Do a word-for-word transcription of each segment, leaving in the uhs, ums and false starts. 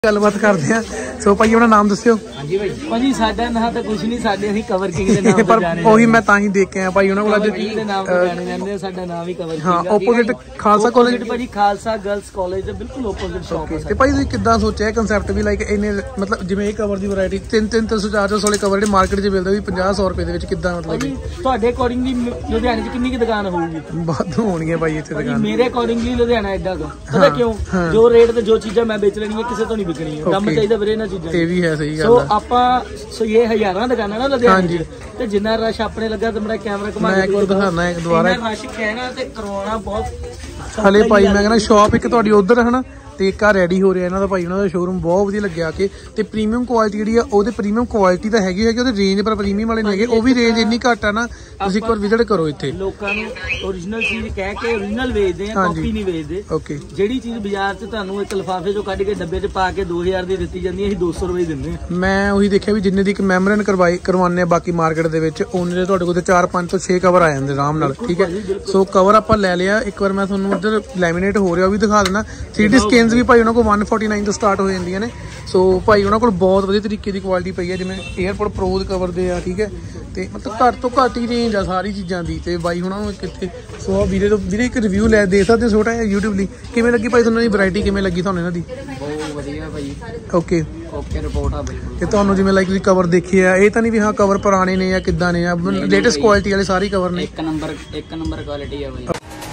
गलबात करते हैं। सो भाई अपना नाम दस्यो। ਹਾਂਜੀ ਭਾਈ ਭਾਜੀ ਸਾਡਾ ਨਾਂ ਤਾਂ ਕੁਝ ਨਹੀਂ, ਸਾਡੇ ਅਸੀਂ ਕਵਰ ਕਿੰਗ ਦੇ ਨਾਮ ਤੋਂ पर ਜਾਣੇ ਉਹੀ ਮੈਂ ਤਾਂ ਹੀ ਦੇਖ ਕੇ ਆਇਆ ਭਾਈ ਉਹਨਾਂ ਕੋਲ ਅੱਜ ਕਿੰਗ ਦੇ ਨਾਮ ਤੋਂ ਜਾਣੇ ਜਾਂਦੇ ਆ। ਸਾਡਾ ਨਾਮ ਹੀ ਕਵਰ ਕਿੰਗ ਹਾਂ ਆਪੋਜ਼ਿਟ ਖਾਲਸਾ ਕਾਲਜ ਭਾਜੀ, ਖਾਲਸਾ ਗਰਲਸ ਕਾਲਜ ਦੇ ਬਿਲਕੁਲ ਆਪੋਜ਼ਿਟ ਸ਼ਾਪ ਹੈ। ਤੇ ਭਾਈ ਤੁਸੀਂ ਕਿੱਦਾਂ ਸੋਚਿਆ ਇਹ ਕਨਸੈਪਟ ਵੀ ਲਾਈਕ ਇਹਨੇ ਮਤਲਬ ਜਿਵੇਂ ਇਹ ਕਵਰ ਦੀ ਵੈਰਾਈਟੀ ਤਿੰਨ ਤਿੰਨ ਤਿੰਨ ਸੌ ਚਾਰ ਸੌ ਵਾਲੇ ਕਵਰ ਜਿਹੜੇ ਮਾਰਕੀਟ 'ਚ ਮਿਲਦੇ ਵੀ ਪੰਜਾਹ ਸੌ ਰੁਪਏ ਦੇ ਵਿੱਚ ਕਿੱਦਾਂ ਮਤਲਬ ਭਾਜੀ ਤੁਹਾਡੇ ਅਕੋਰਡਿੰਗਲੀ ਲੁਧਿਆਣੇ 'ਚ ਕਿੰਨੀ ਕੀ ਦੁਕਾਨ ਹੋਊਗੀ? ਵਾਧੂ ਹੋਣਗੀਆਂ ਭਾਈ ਇੱਥੇ ਭਾਜੀ ਦੁਕਾਨ। ਮੇਰੇ ਅਕੋਰਡਿੰਗਲੀ ਲੁਧਿਆਣਾ ਐਡਾ ਕੋ ਪਤਾ ਕਿਉਂ, ਜੋ ਰੇਟ ਤੇ ਜੋ ਚੀਜ਼ਾਂ ਮੈਂ ਵੇਚ ਲੈਣੀ ਹੈ ਕਿਸੇ ਤੋਂ ਨਹੀਂ ਵਿਕਣੀ ਹੈ। ਕੰਮ ਚਾਹੀਦਾ ਵੀਰੇ ਇਹਨਾਂ ਚੀਜ਼ਾਂ। ਇਹ ਵੀ ਹੈ ਸਹੀ ਗੱਲ ਸੋ ਆ। ਆਪਾਂ ਸੋ ਇਹ ਹਜ਼ਾਰਾਂ ਦੁਕਾਨਾਂ ਨਾ ਲੁਧਿਆਣੇ 'ਚ, ਤੇ ਜਿੰਨਾ ਰਸ਼ ਆਪਣੇ ਲੱਗਾ ਤੇ ਮੇਰਾ ਕੈਮਰਾ ਘੁਮਾ ਮੈਂ ਇੱਕ ਵਾਰ ਦਿਖਾਉਣਾ ਇੱਕ ਦੁਬਾਰਾ। ਰਸ਼ ਕਹਿਣਾ ਤੇ ਕਰਵਾਉਣਾ ਬਹੁਤ ਹਲੇ ਭਾਈ ਮੈਂ ਕਹਿੰਦਾ ਸ਼ਾਪ ਇੱਕ ਤੁਹਾਡੀ ਉਧਰ ਹੈ ਨਾ, ਤੇ ਇੱਕ ਆ ਰੈਡੀ ਹੋ ਰਿਹਾ ਇਹਨਾਂ ਦਾ ਭਾਈ। ਉਹਨਾਂ ਦਾ ਸ਼ੋਰੂਮ ਬਹੁਤ ਵਧੀਆ ਲੱਗਿਆ ਕਿ ਤੇ ਪ੍ਰੀਮੀਅਮ ਕੁਆਲਿਟੀ ਜਿਹੜੀ ਆ ਉਹਦੇ ਪ੍ਰੀਮੀਅਮ ਕੁਆਲਿਟੀ ਤਾਂ ਹੈਗੀ ਹੈਗੀ ਉਹਦੇ ਰੇਂਜ ਪਰ ਪ੍ਰੀਮੀਅਮ ਵਾਲੇ ਨਹੀਂ ਹੈਗੇ। ਉਹ ਵੀ ਰੇਂਜ ਇੰਨੀ ਘੱਟ ਆ ਨਾ, ਤੁਸੀਂ ਇੱਕ ਵਾਰ ਵਿਜ਼ਿਟ ਕਰੋ ਇੱਥੇ। ਲੋਕਾਂ ਨੂੰ ਓਰੀਜਨਲ ਚੀਜ਼ ਕਹਿ ਕੇ ਓਰੀਜਨਲ ਵੇਚਦੇ ਆ, ਕਾਪੀ ਨਹੀਂ ਵੇਚਦੇ। ਓਕੇ ਜਿਹੜੀ ਚੀਜ਼ ਬਾਜ਼ਾਰ 'ਚ ਤੁਹਾਨੂੰ ਇੱਕ ਲਿਫਾਫੇ 'ਚੋਂ ਕੱਢ ਕੇ ਡੱਬੇ 'ਚ ਪਾ ਕੇ ਦੋ ਹਜ਼ਾਰ ਦੀ ਦਿੱਤੀ ਜਾਂਦੀ ਹੈ, ਅਸੀਂ ਦੋ ਸੌ ਰੁਪਏ ਦਿੰਦੇ ਹਾਂ। ਮੈਂ ਉਹੀ ਦੇਖਿਆ ਵੀ ਜਿੰਨੇ ਦੀ ਇੱਕ ਮੈਮੋਰੈਂਡ ਕਰਵਾਈ ਕਰਵਾਉਂਦੇ ਆ ਬਾਕੀ ਮਾਰਕੀਟ ਦੇ ਵਿੱਚ ਉਹਨੇ ਦੇ ਤੁਹਾਡੇ ਕੋਲ ਤੇ ਚਾਰ ਪੰਜ ਤੋਂ ਛੇ ਕਵਰ ਆ ਜਾਂਦੇ ਆਰਾਮ ਨਾਲ। ਠੀਕ ਹੈ, ਸੋ ਕਵਰ ਆਪਾਂ ਲੈ ਲਿਆ। ਇੱਕ ਵਾਰ ਮੈਂ ਤੁਹਾਨੂੰ ਉੱਧਰ ਲੈਮੀਨੇਟ ਹੋ ਰਿਹਾ ਉਹ ਵੀ ਦਿਖਾ ਦੇਣਾ। ਥ੍ਰੀ ਡੀ ਸਕੇਨਸ ਵੀ ਭਾਈ ਉਹਨਾਂ ਕੋਲ ਇੱਕ ਸੌ ਚਾਲੀ ਤੋਂ ਸਟਾਰਟ ਹੋ ਜਾਂਦੀਆਂ ਨੇ। ਸੋ ਭਾਈ ਉਹਨਾਂ ਕੋਲ ਬਹੁਤ ਵਧੀਆ ਤਰੀਕੇ ਦੀ ਕੁਆਲਿਟੀ ਪਈ ਹੈ, ਜਿਵੇਂ ਏਅਰਪੋਰਟ ਪ੍ਰੋ ਦੇ ਕਵਰ ਦੇ ਆ। ਠੀਕ ਹੈ, ਤੇ ਮਤਲਬ ਘੱਟ ਤੋਂ ਘੱਟ ਹੀ ਰੇਂਜ ਆ ਸਾਰੀ ਚੀਜ਼ਾਂ ਦੀ। ਤੇ ਬਾਈ ਉਹਨਾਂ ਨੂੰ ਕਿੱਥੇ ਸੋ ਵੀਰੇ ਤੋਂ ਵੀਰੇ ਇੱਕ ਰਿਵਿਊ ਲੈ ਦੇ ਸਕਦੇ ਛੋਟਾ ਜਿਹਾ YouTube ਲਈ। ਕਿਵੇਂ ਲੱਗੀ ਭਾਈ ਤੁਹਾਨੂੰ ਇਹ ਵੈਰਾਈਟੀ, ਕਿਵੇਂ ਲੱਗੀ ਤੁਹਾਨੂੰ ਇਹਨਾਂ ਦੀ? ਬਹੁਤ ਵਧੀਆ ਭਾਈ। ਓਕੇ ਓਕੇ ਰਿਪੋਰਟ ਆ ਬਿਲਕੁਲ। ਤੇ ਤੁਹਾਨੂੰ ਜਿਵੇਂ ਲਾਈਕ ਤੁਸੀਂ ਕਵਰ ਦੇਖੇ ਆ, ਇਹ ਤਾਂ ਨਹੀਂ ਵੀ ਹਾਂ ਕਵਰ ਪੁਰਾਣੇ ਨੇ ਜਾਂ ਕਿੱਦਾਂ ਨੇ, ਆ ਲੇਟੈਸਟ ਕੁਆਲਿਟੀ ਵਾਲੇ ਸਾਰੇ ਕਵਰ ਨੇ। ਇੱਕ ਨੰਬਰ ਇੱਕ ਨੰਬਰ ਕੁਆਲਿਟੀ ਆ ਭਾਈ।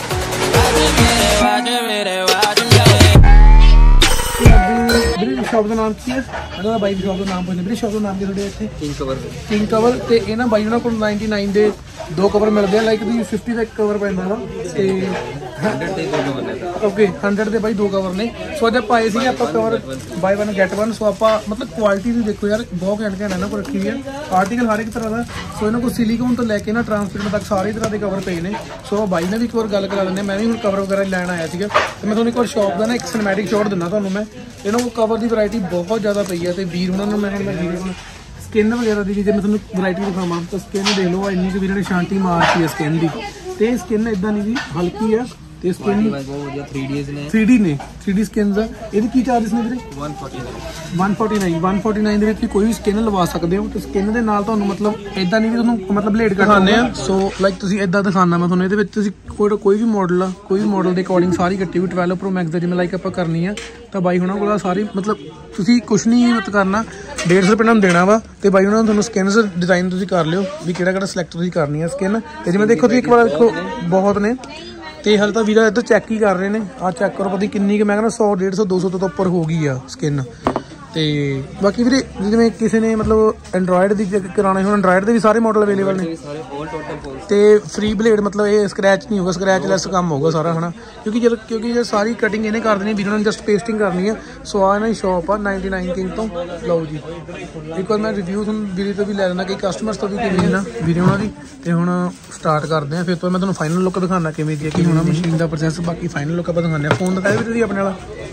ਵੀਰੇ ਸ਼ਾਪ ਦਾ ਨਾਮ ਕੀ ਹੈ? ਉਹਨਾਂ ਦਾ ਬਾਈ ਦੀ ਸ਼ਾਪ ਦਾ ਨਾਮ ਪੁੱਛਦੇ। ਵੀਰੇ ਸ਼ਾਪ ਦਾ ਨਾਮ ਕੀ ਤੁਹਾਡੇ ਇੱਥੇ? King cover. King cover. ਤੇ ਇਹ ਨਾ ਬਾਈ ਉਹਨਾਂ ਕੋਲ ਨਿਨਆਨਵੇਂ ਦੇ ਦੋ ਕਵਰ ਮਿਲਦੇ ਆ। ਲਾਈਕ ਤੁਸੀਂ ਪਚਾਸ ਦਾ ਇੱਕ ਕਵਰ ਪੈਂਦਾ ਵਾ ਤੇ ਹੰਡਰਡ ਦੇ ਦੋ ਕਵਰ ਨੇ। ਓਕੇ ਸੌ ਦੇ ਬਾਈ ਦੋ ਕਵਰ ਨੇ। ਸੋ ਅੱਜ ਆਪਾਂ ਆਏ ਸੀ ਆਪਾਂ cover by one get one. So ਆਪਾਂ ਮਤਲਬ ਕੁਆਲਿਟੀ ਵੀ ਦੇਖੋ ਯਾਰ, ਬਹੁਤ ਘੈਂਟ ਘੈਂਟ ਇਹਨਾਂ ਕੋਲ ਰੱਖੀ ਹੈ ਆਰਟੀਕਲ ਹਰ ਇੱਕ ਤਰ੍ਹਾਂ ਦਾ। ਸੋ ਇਹਨਾਂ ਕੋਲ ਸਿਲੀਕੋਨ ਤੋਂ ਲੈ ਕੇ ਨਾ ਟਰਾਂਸਪੇਰੈਂਟ ਤੱਕ ਸਾਰੇ ਤਰ੍ਹਾਂ ਦੇ ਕਵਰ ਪਏ ਨੇ। ਸੋ ਬਾਈ ਨੇ ਵੀ ਇੱਕ ਵਾਰ ਗੱਲ ਕਰਾ ਦਿੰਦੇ। ਮੈਂ ਵੀ ਹੁਣ ਕਵਰ ਵਗੈਰਾ ਲੈਣ ਆਇਆ ਸੀਗਾ, ਤੇ ਮੈਂ ਤੁਹਾਨੂੰ ਇੱਕ ਵਾਰ ਸ਼ਾਪ ਦਾ ਨਾ ਇੱਕ ਸਿਨੇਮੈਟਿਕ ਸ਼ਾਟ ਦਿੰਦਾ ਤੁਹਾਨੂੰ ਮੈਂ। ਇਹਨਾਂ ਕੋਲ ਕਵਰ ਦੀ ਵੈਰਾਈਟੀ ਬਹੁਤ ਜ਼ਿਆਦਾ ਪਈ ਹੈ। ਤੇ ਵੀਰ ਉਹਨਾਂ ਨੂੰ ਮੈਂ ਹੁਣ ਮੈਂ ਵੀਰੇ ਹੁਣ ਸਕਿਨ ਵਗੈਰਾ ਦੀ ਜੇ ਮੈਂ ਤੁਹਾਨੂੰ ਵੈਰਾਈਟੀ ਦਿਖਾਵਾਂ ਤਾਂ ਸਕਿਨ ਦੇਖ ਲਓ ਇੰਨੀ ਕੁ ਵੀਰੇ ਨੇ ਸ਼ਾਂਤੀ ਮਾਰਤੀ ਹੈ ਸਕਿਨ ਦੀ। ਤੇ ਸਕਿਨ ਇਦਾਂ ਨਹੀਂ ਜੀ ਹਲਕੀ ਆ ਤੇ ਸਕਿਨ ਬਹੁਤ ਵਧੀਆ ਥ੍ਰੀ ਡੀ ਨੇ। ਥ੍ਰੀ ਡੀ ਨੇ ਥ੍ਰੀ ਡੀ ਸਕਿਨਸ ਆ। ਇਹਦੇ ਕੀ ਚਾਰजेस ਨੇ ਵੀਰੇ? ਇੱਕ ਸੌ ਉਨਤਾਲੀ ਇੱਕ ਸੌ ਉਨਤਾਲੀ ਦੇ ਵਿੱਚ ਕੋਈ ਵੀ ਸਕਿਨ ਲਵਾ ਸਕਦੇ ਹੋ। ਤੇ ਸਕਿਨ ਦੇ ਨਾਲ ਤੁਹਾਨੂੰ ਮਤਲਬ ਇਦਾਂ ਨਹੀਂ ਵੀ ਤੁਹਾਨੂੰ ਮਤਲਬ ਬਲੇਡ ਦਿਖਾਉਂਦੇ ਆ। ਸੋ ਲਾਈਕ ਤੁਸੀਂ ਇਦਾਂ ਦਿਖਾਉਣਾ ਮੈਂ ਤੁਹਾਨੂੰ। ਇਹਦੇ ਵਿੱਚ ਤੁਸੀਂ ਕੋਈ ਕੋਈ ਵੀ ਮਾਡਲ ਆ, ਕੋਈ ਵੀ ਮਾਡਲ ਦੇ ਅਕੋਰਡਿੰਗ ਸਾਰੀ ਕੱਟੀ ਵੀ ਬਾਰਾਂ ਪ੍ਰੋ ਮੈਕਸ ਦਾ ਜਿਵੇਂ ਲਾਈਕ ਆਪਾਂ ਕਰਨੀ ਆ ਤਾਂ ਬਾਈ ਉਹਨਾਂ ਕੋਲ ਸਾਰੀ ਮਤਲਬ ਤੁਸੀਂ ਕੁਛ ਨਹੀਂ ਮਤ ਕਰਨਾ, ਡੇਢ ਸੌ ਰੁਪਏ ਨਾਲ ਦੇਣਾ ਵਾ। ਤੇ ਬਾਈ ਉਹਨਾਂ ਨੂੰ ਤੁਹਾਨੂੰ ਸਕਿਨਸ ਡਿਜ਼ਾਈਨ ਤੁਸੀਂ ਕਰ ਲਿਓ ਵੀ ਕਿਹੜਾ ਕਿਹੜਾ ਸਿਲੈਕਟ ਤੁਸੀਂ ਕਰਨੀ ਆ ਸਕਿਨ। ਤੇ ਜਿਵੇਂ ਦੇਖੋ ਤੁਸੀਂ ਇੱਕ ਵਾਰ ਦੇਖੋ ਬਹੁਤ ਨੇ। ਤੇ ਹਾਲੇ ਤਾਂ ਵੀਰਾ ਇੱਧਰ ਚੈੱਕ ਹੀ ਕਰ ਰਹੇ ਨੇ। ਆਹ ਚੈੱਕ ਕਰੋ ਪਤਾ ਕਿੰਨੀ ਕਿ ਮੈਂ ਕਹਿੰਦਾ ਸੌ ਡੇਢ ਸੌ ਦੋ ਸੌ ਤੋਂ ਉੱਪਰ ਹੋ ਗਈ ਆ ਸਕਿਨ। ਤੇ ਬਾਕੀ ਵੀਰੇ ਜਿਵੇਂ ਕਿਸੇ ਨੇ ਮਤਲਬ ਐਂਡਰੋਇਡ ਦੀ ਕਰਾਉਣਾ ਹੁਣ ਐਂਡਰੋਇਡ ਦੇ ਵੀ ਸਾਰੇ ਮਾਡਲ ਅਵੇਲੇਬਲ ਨੇ। ਤੇ ਫ੍ਰੀ ਬਲੇਡ ਮਤਲਬ ਇਹ ਸਕ੍ਰੈਚ ਨਹੀਂ ਹੋਊਗਾ, ਸਕ੍ਰੈਚ ਲੈਸ ਕੰਮ ਹੋਊਗਾ ਸਾਰਾ ਹੈ ਨਾ, ਕਿਉਂਕਿ ਜਦ ਕਿਉਂਕਿ ਜੇ ਸਾਰੀ ਕਟਿੰਗ ਇਹਨੇ ਕਰ ਦੇਣੀ ਵੀਰਾਂ ਨੇ ਜਸਟ ਪੇਸਟਿੰਗ ਕਰਨੀ ਆ। ਸੋ ਆ ਇਹਨਾਂ ਦੀ ਸ਼ਾਪ ਆ ਨਿਨਆਨਵੇਂ ਕਿੰਗ ਤੋਂ। ਲਓ ਜੀ ਇੱਕ ਵਾਰ ਮੈਂ ਰਿਵਿਊ ਤੁਹਾਨੂੰ ਵੀਰੇ ਤੋਂ ਵੀ ਲੈ ਲੈਣਾ, ਕਈ ਕਸਟਮਰਸ ਤੋਂ ਵੀ ਕਿਵੇਂ ਨਾ ਵੀਰੇ ਉਹਨਾਂ ਦੀ। ਤੇ ਹੁਣ ਸਟਾਰਟ ਕਰਦੇ ਆ, ਫਿਰ ਤੋਂ ਮੈਂ ਤੁਹਾਨੂੰ ਫਾਈਨਲ ਲੁੱਕ ਦਿਖਾਉਣਾ ਕਿਵੇਂ ਦੀ ਹੈ, ਕੀ ਹੋਣਾ ਮਸ਼ੀਨ ਦਾ ਪ੍ਰੋਸੈਸ। ਬਾਕੀ ਫਾਈਨਲ ਲੁੱਕ ਆਪਾਂ ਦਿਖਾਉਂਦੇ ਆ। ਫੋਨ ਦਿਖਾਇਆ ਵੀ ਤੁਸੀਂ ਆਪਣੇ ਵਾਲਾ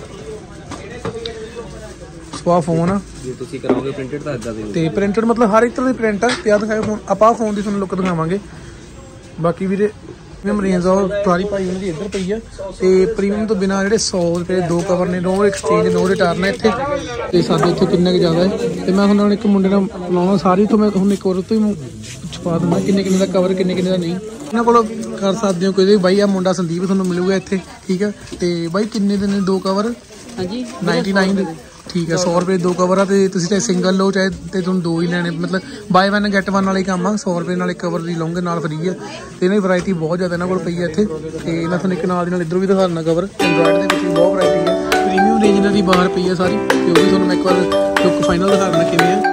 ਆ ਫੋਨ ਆ ਜੇ ਤੁਸੀਂ ਕਰਾਓਗੇ ਪ੍ਰਿੰਟਡ ਤਾਂ ਇਦਾਂ ਦੇ ਤੇ ਪ੍ਰਿੰਟਡ ਮਤਲਬ ਹਰ ਇੱਕ ਤਰ੍ਹਾਂ ਦੀ ਪ੍ਰਿੰਟ ਆ। ਤੇ ਆ ਦਿਖਾਓ ਫੋਨ ਆਪਾਂ ਫੋਨ ਦੀ ਤੁਹਾਨੂੰ ਲੁੱਕ ਦਿਖਾਵਾਂਗੇ। ਬਾਕੀ ਵੀਰੇ ਪ੍ਰੀਮੀਅਮ ਰੇਂਜ ਆ ਉਹ ਸਾਰੀ ਭਾਈ ਉਹਨਾਂ ਦੀ ਇੱਧਰ ਪਈ ਆ। ਤੇ ਪ੍ਰੀਮੀਅਮ ਤੋਂ ਬਿਨਾਂ ਜਿਹੜੇ ਸੌ ਰੁਪਏ ਦੋ ਕਵਰ ਨੇ, ਨੋ ਐਕਸਚੇਂਜ ਨੋ ਰਿਟਰਨ ਹੈ ਇੱਥੇ। ਤੇ ਸਾਡੇ ਇੱਥੇ ਕਿੰਨਾ ਕੁ ਜ਼ਿਆਦਾ ਹੈ। ਤੇ ਮੈਂ ਹੁਣ ਇੱਕ ਮੁੰਡੇ ਨਾਲ ਲਾਉਣਾ ਸਾਰੀ ਤੋਂ ਮੈਂ ਹੁਣ ਇੱਕ ਵਾਰ ਤੋਂ ਹੀ ਛਪਾ ਦਿੰਦਾ ਕਿੰਨੇ ਕਿੰਨੇ ਦਾ ਕਵਰ ਕਿੰਨੇ ਕਿੰਨੇ ਦਾ ਨਹੀਂ। ਇਹਨਾਂ ਕੋਲ ਕਰ ਸਕਦੇ ਹੋ ਕੋਈ ਬਾਈ ਆ ਮੁੰਡਾ ਸੰਦੀਪ ਤੁਹਾਨੂੰ ਮਿਲੂਗਾ ਇੱਥੇ। ਠੀਕ ਹੈ, ਤੇ ਬਾਈ ਕਿੰਨੇ ਦੇ ਨੇ ਦੋ ਕਵਰ? ਹਾਂਜੀ ਨਿਨਆਨਵੇਂ ਠੀਕ ਹੈ, ਸੌ ਰੁਪਏ ਦੋ ਕਵਰ ਆ। ਤੇ ਤੁਸੀਂ ਚਾਹੇ ਸਿੰਗਲ ਲਓ ਚਾਹੇ ਤੇ ਤੁਹਾਨੂੰ ਦੋ ਹੀ ਲੈਣੇ, ਮਤਲਬ ਬਾਏ ਵਨ ਗੈਟ ਵਨ ਵਾਲਾ ਹੀ ਕੰਮ ਆ। ਸੌ ਰੁਪਏ ਨਾਲ ਇੱਕ ਕਵਰ ਦੀ ਲਓਗੇ ਨਾਲ ਫਰੀ ਆ। ਤੇ ਇਹਨਾਂ ਦੀ ਵੈਰਾਈਟੀ ਬਹੁਤ ਜ਼ਿਆਦਾ ਇਹਨਾਂ ਕੋਲ ਪਈ ਹੈ ਇੱਥੇ। ਤੇ ਮੈਂ ਤੁਹਾਨੂੰ ਇੱਕ ਨਾਲ ਦੀ ਨਾਲ ਇੱਧਰੋਂ ਵੀ ਦਿਖਾ ਦਿੰਦਾ ਕਵਰ। ਐਂਡਰੋਇਡ ਦੇ ਵਿੱਚ ਵੀ ਬਹੁਤ ਵੈਰਾਈਟੀ ਹੈ, ਪ੍ਰੀਮੀਅਮ ਰੇਂਜ ਇਹਨਾਂ ਦੀ ਬਾਹਰ ਪਈ ਹੈ ਸਾਰੀ। ਤੇ ਉਹ ਵੀ ਤੁਹਾਨੂੰ ਮੈਂ ਇੱਕ ਵਾਰ ਲੁੱਕ ਫਾਈਨਲ ਦਿਖਾ ਦਿੰਦਾ ਕਿਵੇਂ ਆ।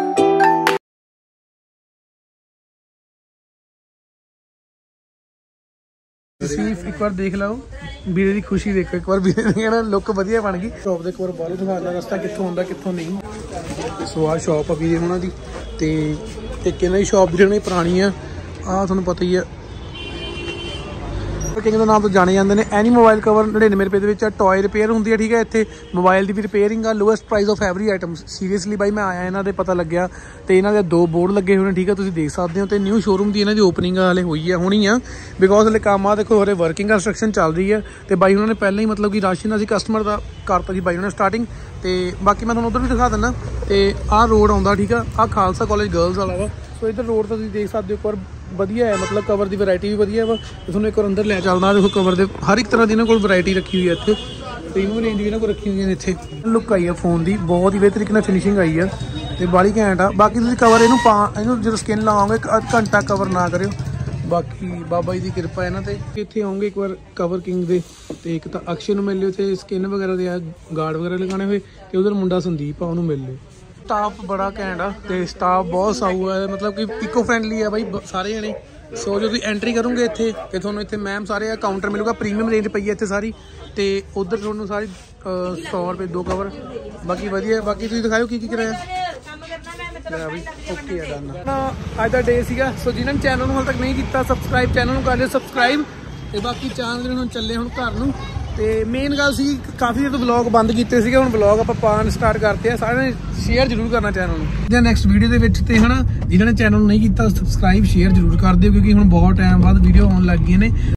ਤੁਸੀਂ ਇੱਕ ਵਾਰ ਦੇਖ ਲਓ ਵੀਰੇ ਦੀ ਖੁਸ਼ੀ ਦੇਖੋ ਇੱਕ ਵਾਰ। ਵੀਰੇ ਨੇ ਕਹਿਣਾ ਲੁੱਕ ਵਧੀਆ ਬਣ ਗਈ। ਸ਼ਾਪ ਦੇ ਇੱਕ ਵਾਰ ਬਾਹਰੋਂ ਦਿਖਾਉਣਾ ਰਸਤਾ ਕਿੱਥੋਂ ਆਉਂਦਾ ਕਿੱਥੋਂ ਨਹੀਂ। ਸੋ ਆਹ ਸ਼ਾਪ ਆ ਵੀਰੇ ਉਹਨਾਂ ਦੀ। ਤੇ ਇੱਕ ਇਹਨਾਂ ਦੀ ਸ਼ਾਪ ਜਿਹੜੀ ਪੁਰਾਣੀ ਆ, ਆਹ ਤੁਹਾਨੂੰ ਪਤਾ ਹੀ ਆ। ਕਿੰਗ ਦੇ ਨਾਮ ਤੋਂ ਜਾਣੇ ਜਾਂਦੇ ਨੇ। ਐਨੀ ਮੋਬਾਈਲ ਕਵਰ ਨੜਿਨਵੇਂ ਰੁਪਏ ਦੇ ਵਿੱਚ ਟੋਏ ਰਿਪੇਅਰ ਹੁੰਦੀ ਹੈ, ਠੀਕ ਹੈ। ਇੱਥੇ ਮੋਬਾਈਲ ਦੀ ਵੀ ਰਿਪੇਅਰਿੰਗ ਆ, lowest price of every item. Seriously ਬਾਈ ਮੈਂ ਆਇਆ ਇਹਨਾਂ ਦੇ ਪਤਾ ਲੱਗਿਆ, ਤੇ ਇਹਨਾਂ ਦੇ ਦੋ ਬੋਰਡ ਲੱਗੇ ਹੋਏ ਨੇ, ਠੀਕ ਹੈ, ਤੁਸੀਂ ਦੇਖ ਸਕਦੇ ਹੋ। ਤੇ ਨਿਊ ਸ਼ੋਰੂਮ ਦੀ ਇਹਨਾਂ ਦੀ ਓਪਨਿੰਗ ਹਾਲੇ ਹੋਈ ਹੈ, ਹੋਣੀ ਆ, ਬਿਕੋਜ਼ ਹਲੇ ਕੰਮ ਆ ਦੇਖੋ, ਹਲੇ ਵਰਕਿੰਗ ਕੰਸਟਰਕਸ਼ਨ ਚੱਲ ਰਹੀ ਹੈ। ਤੇ ਬਾਈ ਉਹਨਾਂ ਨੇ ਪਹਿਲਾਂ ਹੀ ਮਤਲਬ ਕਿ ਰਾਸ਼ਨ ਅਸੀਂ ਕਸਟਮਰ ਦਾ ਕਰਤਾ ਸੀ ਬਾਈ ਉਹਨਾਂ ਨੇ ਸਟਾਰਟਿੰਗ। ਤੇ ਬਾਕੀ ਮੈਂ ਤੁਹਾਨੂੰ ਉੱਧਰ ਵੀ ਦਿਖਾ ਦਿੰਦਾ। ਤੇ ਆਹ ਰੋਡ ਆਉਂਦਾ, ਠੀਕ ਆ, ਆਹ ਖਾਲਸਾ ਕਾਲਜ ਗਰਲਸ ਵਾਲਾ ਵਾ। ਸੋ ਇੱਧਰ ਰੋਡ ਤਾਂ ਤੁਸੀਂ ਦੇਖ ਸਕਦੇ ਹੋ, ਇੱਕ ਵਾਰ ਵਧੀਆ ਹੈ, ਮਤਲਬ ਕਵਰ ਦੀ ਵੈਰਾਈਟੀ ਵੀ ਵਧੀਆ ਵਾ। ਤੁਹਾਨੂੰ ਇੱਕ ਵਾਰ ਅੰਦਰ ਲੈ ਚੱਲਦਾ, ਦੇਖੋ ਕਵਰ ਦੇ ਹਰ ਇੱਕ ਤਰ੍ਹਾਂ ਦੀ ਇਹਨਾਂ ਕੋਲ ਵੈਰਾਈਟੀ ਰੱਖੀ ਹੋਈ ਹੈ ਇੱਥੇ। ਪ੍ਰੀਮੀਅਮ ਰੇਂਜ ਵੀ ਇਹਨਾਂ ਕੋਲ ਰੱਖੀ ਹੋਈਆਂ ਨੇ ਇੱਥੇ। ਲੁੱਕ ਆਈ ਆ ਫੋਨ ਦੀ, ਬਹੁਤ ਹੀ ਵਧੀਆ ਤਰੀਕੇ ਨਾਲ ਫਿਨਿਸ਼ਿੰਗ ਆਈ ਆ ਤੇ ਬਾਹਲੀ ਘੈਂਟ ਆ। ਬਾਕੀ ਤੁਸੀਂ ਕਵਰ ਇਹਨੂੰ ਪਾ ਇਹਨੂੰ ਜਦੋਂ ਸਕਿਨ ਲਾਓਗੇ ਘੰਟਾ ਕਵਰ ਨਾ ਕਰਿਓ, ਬਾਕੀ ਬਾਬਾ ਜੀ ਦੀ ਕਿਰਪਾ ਇਹਨਾਂ ਤੇ। ਇੱਥੇ ਆਉਂਗੇ ਇੱਕ ਵਾਰ ਕਵਰ ਕਿੰਗ ਦੇ, ਤੇ ਇੱਕ ਤਾਂ ਅਕਸ਼ੇ ਨੂੰ ਮਿਲ ਲਿਓ, ਤੇ ਸਕਿਨ ਵਗੈਰਾ ਦੇ ਆ ਗਾਰਡ ਵਗੈਰਾ ਲਗਾਉਣੇ ਹੋਏ, ਤੇ ਉਧਰ ਮੁੰਡਾ ਸੰਦੀਪ ਆ, ਉਹਨੂੰ ਮਿਲ ਲਿਓ। ਸਟਾਫ ਬੜਾ ਘੈਂਟ ਆ, ਤੇ ਸਟਾਫ ਬਹੁਤ ਸਾਊ ਹੈ, ਮਤਲਬ ਕਿ ਇਕੋ ਫਰੈਂਡਲੀ ਆ ਬਾਈ ਸਾਰੇ ਜਣੇ। ਸੋ ਜਦੋਂ ਤੁਸੀਂ ਐਂਟਰੀ ਕਰੋਗੇ ਇੱਥੇ, ਤੇ ਤੁਹਾਨੂੰ ਇੱਥੇ ਮੈਮ ਸਾਰੇ ਕਾਊਂਟਰ ਮਿਲੂਗਾ, ਪ੍ਰੀਮੀਅਮ ਰੇਂਜ ਪਈ ਹੈ ਇੱਥੇ ਸਾਰੀ। ਤੇ ਉਧਰ ਤੁਹਾਨੂੰ ਸਾਰੀ ਸੌ ਰੁਪਏ ਦੋ ਕਵਰ, ਬਾਕੀ ਵਧੀਆ। ਬਾਕੀ ਤੁਸੀਂ ਦਿਖਾਓ ਕੀ ਕੀ ਕਰਾਇਆ। ਓਕੇ ਆ ਡਨ। ਅੱਜ ਦਾ ਡੇ ਸੀਗਾ। ਸੋ ਜਿਨ੍ਹਾਂ ਨੇ ਚੈਨਲ ਨੂੰ ਹਾਲੇ ਤੱਕ ਨਹੀਂ ਕੀਤਾ ਸਬਸਕ੍ਰਾਈਬ, ਚੈਨਲ ਨੂੰ ਕਰ ਲਿਓ ਸਬਸਕ੍ਰਾਈਬ। ਤੇ ਬਾਕੀ ਚੈਨਲ ਹੁਣ ਚੱਲੇ ਹੁਣ ਘਰ ਨੂੰ। ਤੇ ਮੇਨ ਗੱਲ ਸੀ, ਕਾਫੀ ਦੇਰ ਤੋਂ ਵਲੌਗ ਬੰਦ ਕੀਤੇ ਸੀਗੇ, ਹੁਣ ਵਲੌਗ ਆਪਾਂ ਪਾਉਣ ਸਟਾਰਟ ਕਰਤੇ ਆ। ਸਾਰਿਆਂ ਨੇ ਸ਼ੇਅਰ ਜ਼ਰੂਰ ਕਰਨਾ ਚੈਨਲ ਨੂੰ ਜਾਂ ਨੈਕਸਟ ਵੀਡੀਓ ਦੇ ਵਿੱਚ। ਤੇ ਹਨਾ ਜਿਨ੍ਹਾਂ ਨੇ ਚੈਨਲ ਨੂੰ ਨਹੀਂ ਕੀਤਾ ਸਬਸਕ੍ਰਾਈਬ, ਸ਼ੇਅਰ ਜ਼ਰੂਰ ਕਰ ਦਿਓ, ਕਿਉਂਕਿ ਹੁਣ ਬਹੁਤ ਟਾਈਮ ਬਾਅਦ ਵੀਡੀਓ ਆਉਣ ਲੱਗ ਗਈਆਂ ਨੇ।